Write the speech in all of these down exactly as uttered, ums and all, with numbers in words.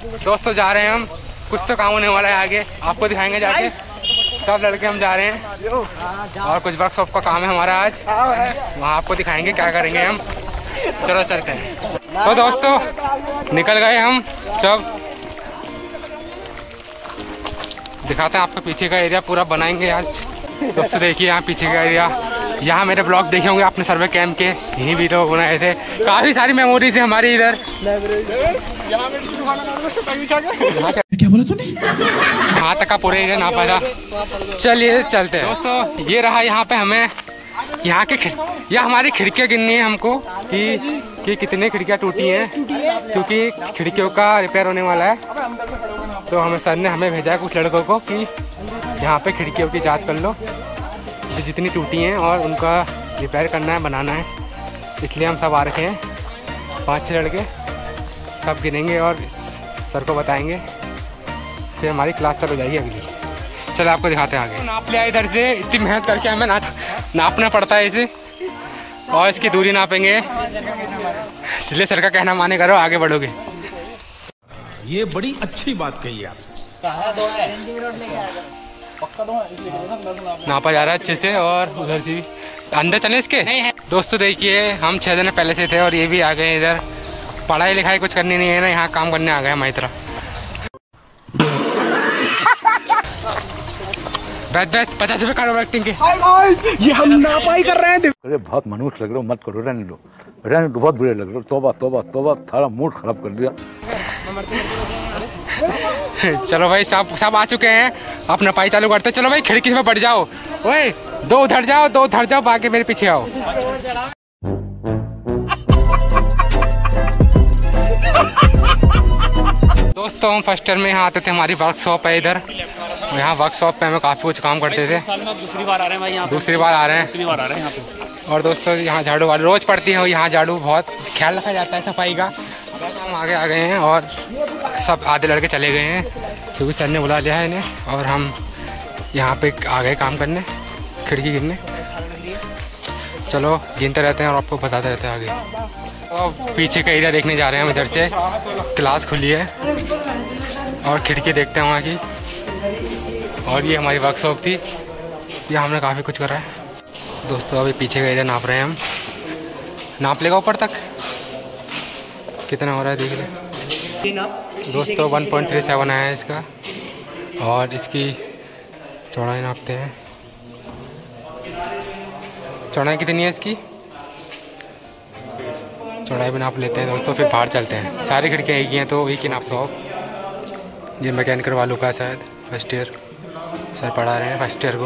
दोस्तों जा रहे हैं हम, कुछ तो काम होने वाला है आगे, आपको दिखाएंगे जाके। सब लड़के हम जा रहे हैं और कुछ वर्कशॉप का काम है हमारा आज, वहाँ आपको दिखाएंगे क्या करेंगे हम। चलो चलते हैं। तो दोस्तों निकल गए हम सब, दिखाते हैं आपको पीछे का एरिया पूरा बनाएंगे आज। दोस्तों देखिए यहाँ पीछे का एरिया, यहाँ मेरे ब्लॉग देखे होंगे आपने सर्वे कैंप के, यहीं भी लोग बनाए थे। काफी सारी मेमोरीज है हमारी इधर। क्या बोला तूने? यहाँ तक का पूरे एरिया ना पाया। चलिए चलते हैं दोस्तों। ये रहा यहाँ पे हमें यहाँ के यह हमारी खिड़कियाँ गिननी है हमको कि कि कितनी खिड़कियाँ टूटी हैं, क्योंकि खिड़कियों का रिपेयर होने वाला है। तो हमें सर ने हमें भेजा है कुछ लड़कों को कि यहाँ पे खिड़कियों की जांच कर लो जो जितनी टूटी हैं और उनका रिपेयर करना है, बनाना है। इसलिए हम सब आ रखे हैं, पाँच छः लड़के, सब गिनेंगे और सर को बताएंगे, फिर हमारी क्लास चालू हो जाएगी अगली। चलो आपको दिखाते हैं आगे। नाप लिया इधर से, इतनी मेहनत करके हमें ना नापना पड़ता है इसे, और इसकी दूरी नापेंगे, इसलिए सर का कहना माने करो, आगे बढ़ोगे। ये बड़ी अच्छी बात कही आप। नापा जा रहा है अच्छे से, और उधर से भी अंदर चले इसके। दोस्तों देखिए हम छह दिन पहले से थे और ये भी आ गए इधर। पढ़ाई लिखाई कुछ करनी नहीं है ना, यहाँ काम करने आ गए हमारी तरह। बैठ बैठ पचास रुपए काटो एक्टिंग के। ये हम नापाई कर रहे हैं। अरे बहुत मनुष्य लग रहे हो, मत करो, रहने दो, रहने दो, बहुत बुरे लग रहे हो। तौबा तौबा तौबा, सारा मूड खराब कर दिया। चलो भाई सब सब आ चुके हैं, अपना पाई चालू करते। चलो भाई खिड़की से बढ़ जाओ, ओए दो उधर जाओ, दो उधर जाओ, बाकी मेरे पीछे आओ। दोस्तों हम फर्स्ट ईयर में यहाँ आते थे, हमारी वर्कशॉप है इधर। यहाँ वर्कशॉप पे हमें काफी कुछ काम करते थे। दूसरी बार आ रहे हैं भाई, यहाँ दूसरी बार आ रहे हैं दूसरी बार आ रहे हैं यहाँ पे। और दोस्तों यहाँ झाड़ू वाली रोज पड़ती है, यहाँ झाड़ू बहुत ख्याल रखा जाता है सफाई का। हम आगे आ गए हैं और सब आधे लड़के चले गए हैं क्योंकि सर ने बुला लिया है इन्हें, और हम यहाँ पे आ गए काम करने, खिड़की गिनने। चलो गिनते रहते हैं और आपको बताते रहते हैं आगे। तो पीछे का एरिया देखने जा रहे हैं हम, इधर से क्लास खुली है और खिड़की देखते हैं वहाँ की। और ये हमारी वर्कशॉप थी, ये हमने काफ़ी कुछ करा है। दोस्तों अभी पीछे का एरिया नाप रहे हैं हम, नाप लेगा ऊपर तक कितना हो रहा है देख ले दोस्तों। वन पॉइंट थ्री सेवन आया है इसका, और इसकी चौड़ाई नापते हैं। चौड़ाई कितनी है इसकी, चौड़ाई भी नाप लेते हैं दोस्तों, फिर बाहर चलते हैं। सारी खिड़कियाँ एक ही हैं तो एक ही नाप सौ। ये मैकेनिकल वालों का शायद फर्स्ट ईयर सर पढ़ा रहे हैं फर्स्ट ईयर को।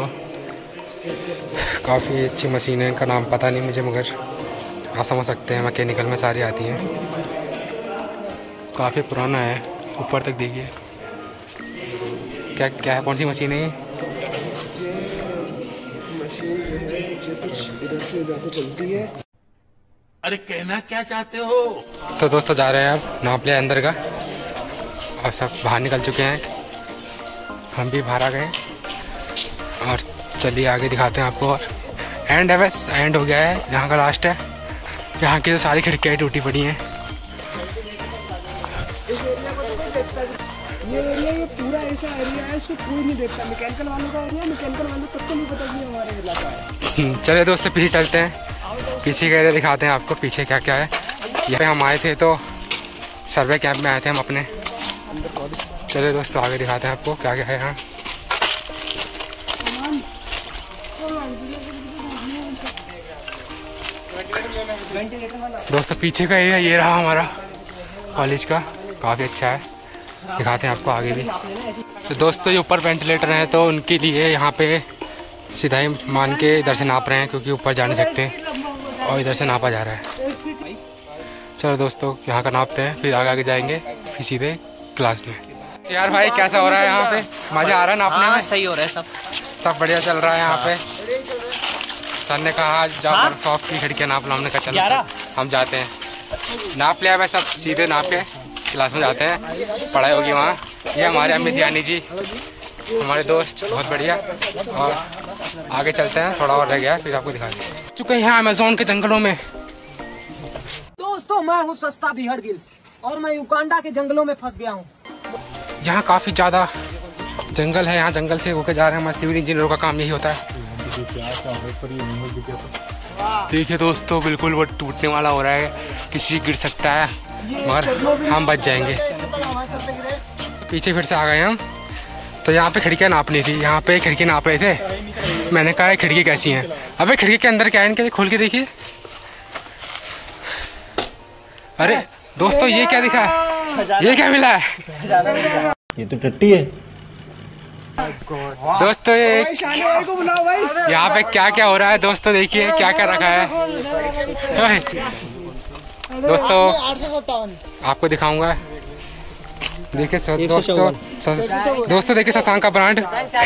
काफ़ी अच्छी मशीन है, इनका नाम पता नहीं मुझे, मगर आप समझ सकते हैं मैकेनिकल में सारी आती हैं। काफ़ी पुराना है, ऊपर तक देखिए। क्या क्या है, कौन सी मशीन है ये? इधर से इधर को चलती है। अरे कहना क्या चाहते हो? तो दोस्तों जा रहे हैं अब, नाप लिया अंदर का और सब बाहर निकल चुके हैं, हम भी बाहर आ गए। और चलिए आगे दिखाते हैं आपको। और एंड है बस, एंड हो गया है, यहाँ का लास्ट है। यहाँ की तो सारी खिड़कियाँ टूटी पड़ी हैं। ये एरिया ये पूरा ऐसा एरिया है, इसको कोई नहीं देखता। मैकेनिकल वालों का एरिया, मैकेनिकल वालों तक को नहीं पता कि हमारे इलाका है। चलिए दोस्तों पीछे चलते हैं, पीछे का एरिया दिखाते हैं आपको, पीछे क्या क्या है। यहाँ पे हम आए थे तो सर्वे कैंप में आए थे हम अपने। चलिए दोस्तों आगे दिखाते हैं आपको क्या क्या है यहाँ। दोस्तों पीछे का एरिया ये रहा हमारा कॉलेज का, काफ़ी अच्छा है, दिखाते हैं आपको आगे भी। तो दोस्तों ये ऊपर वेंटिलेटर हैं तो उनके लिए यहाँ पे सीधा ही मान के इधर से नाप रहे हैं, क्योंकि ऊपर जा नहीं सकते और इधर से नापा जा रहा है। चलो दोस्तों यहाँ का नापते हैं, फिर आगे आगे जाएंगे, फिर सीधे क्लास में। यार भाई कैसा हो रहा है यहाँ पे, मजा आ रहा है नापने में? सही हो रहा है, सब सब बढ़िया चल रहा है यहाँ पे। सर ने कहा आज जाओ वर्कशॉप की खिड़कियाँ नाप लो, हमने कहा चलो हम जाते हैं। नाप लिया मैं, सब सीधे नाप के क्लास में जाते हैं, पढ़ाई होगी वहाँ। ये हमारे अमित यानी जी, हमारे दोस्त, बहुत बढ़िया। और आगे चलते हैं, थोड़ा और रह गया फिर आपको दिखा दें। चुके हैं अमेज़न के जंगलों में। दोस्तों मैं हूँ सस्ता बिहड़ गिल और मैं युगांडा के जंगलों में फंस गया हूँ। यहाँ काफ़ी ज़्यादा जंगल है, यहाँ जंगल से होकर जा रहे हैं। हमारे सिविल इंजीनियरों का काम यही होता है। देखिए दोस्तों, बिल्कुल वो टूटने वाला हो रहा है, किसी गिर सकता है, मगर हम बच जाएंगे। पीछे फिर से आ गए हम। तो यहाँ पे खिड़कियाँ नापनी थी, यहाँ पे खिड़की नाप रहे थे। मैंने कहा खिड़की कैसी हैं? अबे खिड़की के अंदर क्या है इनके, खोल के देखिए। अरे दोस्तों, ये क्या दिखा है? ये क्या मिला है? ये तो टट्टी है दोस्तों। ये यहाँ पे क्या क्या हो रहा है दोस्तों, देखिए क्या क्या रखा है दोस्तों, आपको दिखाऊंगा। देखिए दोस्तों, दोस्तों देखिए शशांक का ब्रांड।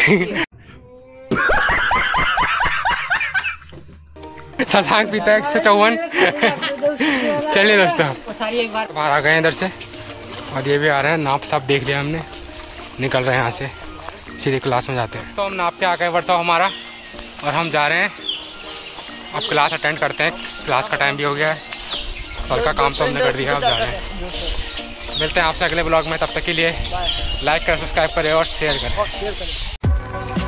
शशांक पीता है एक सौ चौवन। चलिए दोस्तों, बाहर आ गए इधर से, और ये भी आ रहे हैं। नाप साप देख लिया हमने, निकल रहे हैं यहाँ से, सीधे क्लास में जाते हैं। तो हम नाप के आ गए वर्कशॉप हमारा, और हम जा रहे हैं अब क्लास अटेंड करते हैं। क्लास का टाइम भी हो गया है, सर का काम तो हमने कर दिया, अब जा रहे हैं। मिलते हैं आपसे अगले ब्लॉग में, तब तक के लिए लाइक करें, सब्सक्राइब करें और शेयर करें।